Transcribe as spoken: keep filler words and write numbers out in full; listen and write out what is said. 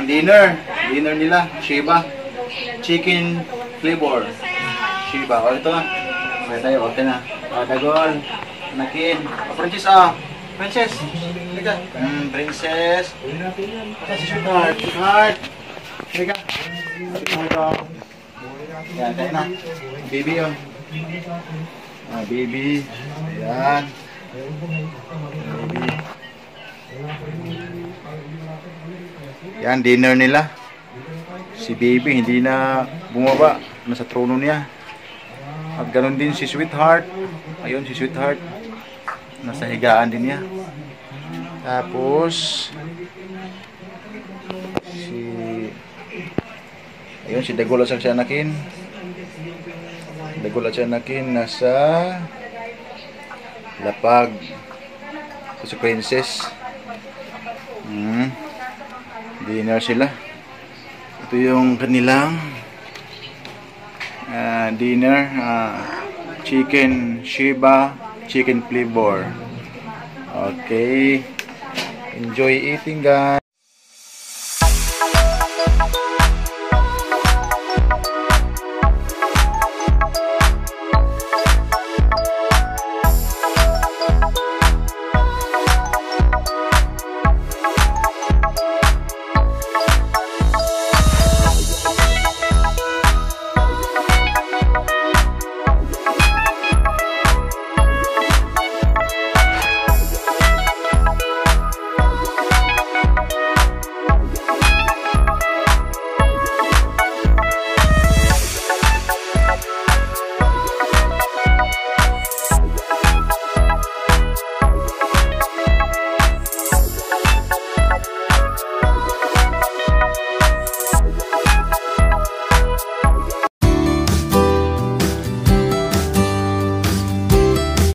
dinner. Dinner nila. Shiba. Chicken flavor. Shiba. O, ito. Okay tayo. Okay na. O, Dagol. Anakin. O, Princess, ah. Princess. Halika. Hmm, Princess. Asa si Sweetheart? Sweetheart. Halika. Sweetheart, o. Yan, tayo na. Baby, o. Ah, baby. Ayan. Baby. Yan, dinner nila. Si baby hindi na bumaba. Nasa trono niya. At ganun din si Sweetheart. Ayun, si Sweetheart. Nasa higaan din niya. Tapos si ayun, si Dagol at si Anakin. Dagol at si Anakin nasa lapag. Ito si Princess. Hmm. Dinner sila. Ito yung kanilang uh, dinner. Uh, chicken Shiba, chicken flavor. Okay. Enjoy eating, guys.